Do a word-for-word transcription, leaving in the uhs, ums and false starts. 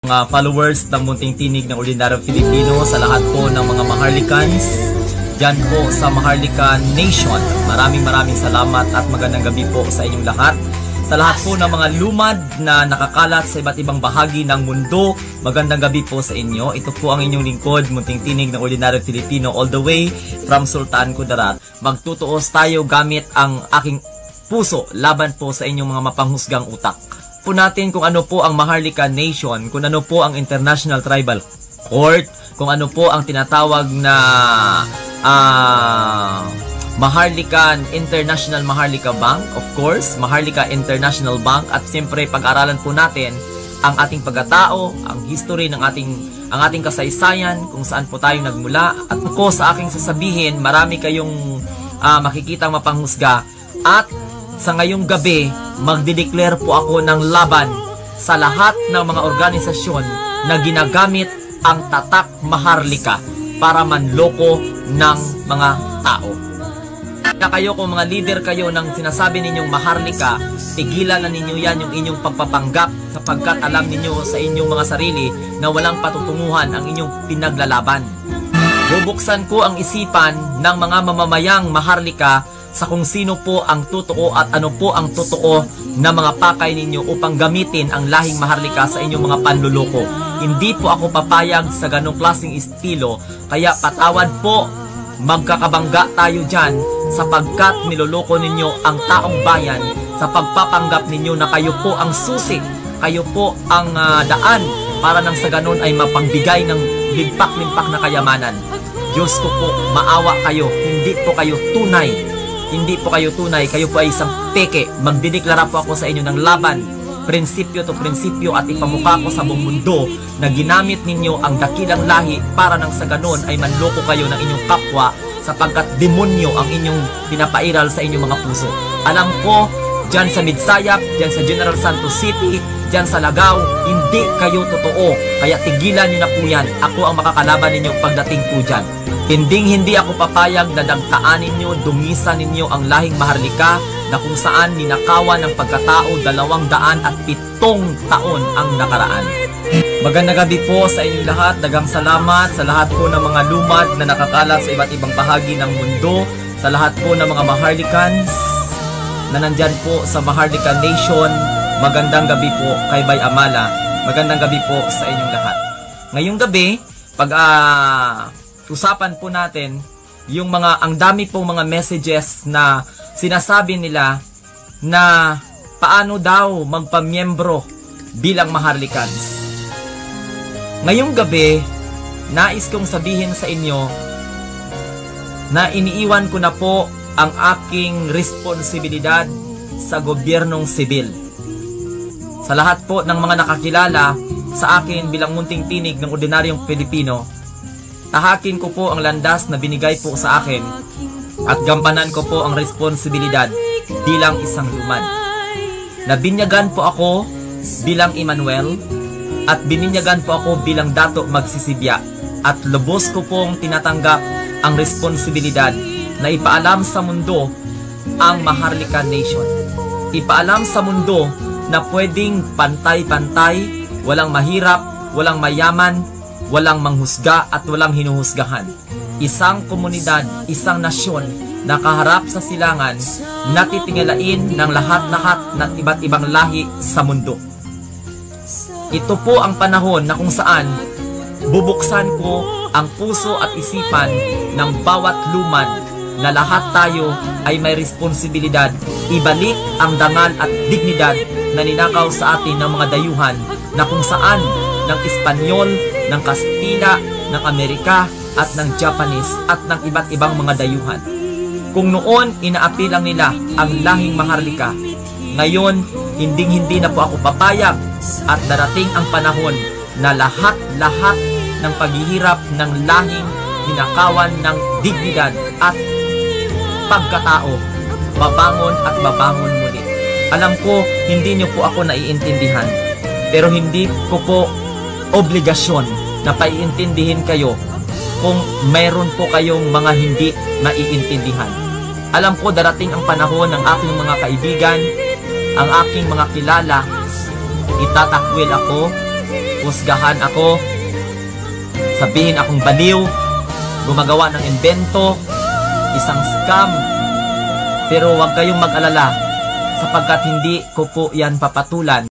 mga followers ng Munting Tinig ng Ordinaryong Filipino, sa lahat po ng mga Maharlikans dyan po sa Maharlika Nation. Maraming maraming salamat at magandang gabi po sa inyong lahat. Sa lahat po ng mga lumad na nakakalat sa iba't ibang bahagi ng mundo, magandang gabi po sa inyo. Ito po ang inyong lingkod, Munting Tinig ng Ordinaryong Filipino, all the way from Sultan Kudarat. Magtutuos tayo gamit ang aking puso laban po sa inyong mga mapanghusgang utak. Po natin kung ano po ang Maharlika Nation, kung ano po ang International Tribal Court, kung ano po ang tinatawag na uh, Maharlikan International Maharlika Bank, of course, Maharlika International Bank, at siyempre pag-aralan po natin ang ating pagkatao, ang history ng ating ang ating kasaysayan, kung saan po tayo nagmula. At po sa aking sasabihin, marami kayong uh, makikitang mapanghusga, at sa ngayong gabi, magdideclare po ako ng laban sa lahat ng mga organisasyon na ginagamit ang tatak Maharlika para manloko ng mga tao. Kaya kayo, kung mga leader kayo ng sinasabi ninyong Maharlika, tigilan na ninyo yan yung inyong pagpapanggap, sapagkat alam ninyo sa inyong mga sarili na walang patutunguhan ang inyong pinaglalaban. Bubuksan ko ang isipan ng mga mamamayang Maharlika sa kung sino po ang totoo at ano po ang totoo na mga pakay ninyo upang gamitin ang lahing Maharlika sa inyong mga panluloko. Hindi po ako papayag sa ganong klaseng estilo, kaya patawad po, magkakabangga tayo dyan, sapagkat niloloko ninyo ang taong bayan sa pagpapanggap ninyo na kayo po ang susi, kayo po ang uh, daan para nang sa ganon ay mapangbigay ng limpak-limpak na kayamanan. Diyos ko po, maawa kayo, hindi po kayo tunay. Hindi po kayo tunay, kayo po ay isang peke. Magdideklara po ako sa inyo ng laban, prinsipyo to prinsipyo, at ipamukha ko sa buong mundo na ginamit ninyo ang dakilang lahi para nang sa ganon ay manloko kayo ng inyong kapwa, sapagkat demonyo ang inyong pinapairal sa inyong mga puso. Alam ko, dyan sa Midsayap, dyan sa General Santos City, dyan sa Lagaw, hindi kayo totoo. Kaya tigilan nyo na po yan. Ako ang makakalaban ninyo pagdating po dyan. Hinding hindi ako papayag na dagtaan ninyo, dungisan ninyo ang lahing Maharlika na kung saan ninakawan ng pagkatao dalawang daan at pitong taon ang nakaraan. Magandang gabi po sa inyong lahat. Dagang salamat sa lahat po ng mga lumad na nakakalat sa iba't ibang bahagi ng mundo, sa lahat po ng mga Maharlikans na nandyan po sa Maharlika Nation. Magandang gabi po kay Bay Amala. Magandang gabi po sa inyong lahat. Ngayong gabi, pag uh, usapan po natin yung mga, ang dami pong mga messages na sinasabi nila na paano daw magpamiyembro bilang Maharlikans. Ngayong gabi, nais kong sabihin sa inyo na iniiwan ko na po ang aking responsibilidad sa gobyernong sibil. Sa lahat po ng mga nakakilala sa akin bilang Munting Tinig ng Ordinaryong Pilipino, tahakin ko po ang landas na binigay po sa akin at gampanan ko po ang responsibilidad bilang isang lumad. Nabinyagan po ako bilang Emmanuel at bininyagan po ako bilang Dato Magsisibya, at lubos ko pong tinatanggap ang responsibilidad na ipaalam sa mundo ang Maharlika Nation. Ipaalam sa mundo na pwedeng pantay-pantay, walang mahirap, walang mayaman, walang manghusga at walang hinuhusgahan. Isang komunidad, isang nasyon na kaharap sa silangan, natitingalain ng lahat-lahat ng iba't ibang lahi sa mundo. Ito po ang panahon na kung saan bubuksan ko ang puso at isipan ng bawat lumad na lahat tayo ay may responsibilidad ibalik ang dangal at dignidad na ninakaw sa atin ng mga dayuhan na kung saan ng Espanyol, ng Kastila, ng Amerika at ng Japanese at ng iba't ibang mga dayuhan. Kung noon inaapi lang nila ang lahing Maharlika, ngayon hinding-hindi na po ako papayag, at darating ang panahon na lahat-lahat ng paghihirap ng lahing ninakawan ng dignidad at pagkatao babangon at babangon muli. Alam ko hindi niyo po ako naiintindihan, pero hindi ko po obligasyon na paiintindihin kayo kung mayroon po kayong mga hindi naiintindihan. Alam ko darating ang panahon ng aking mga kaibigan, ang aking mga kilala, itatakwil ako husgahan ako, sabihin akong baliw, gumagawa ng invento, isang scam. Pero huwag kayong mag-alala sapagkat hindi ko po yan papatulan.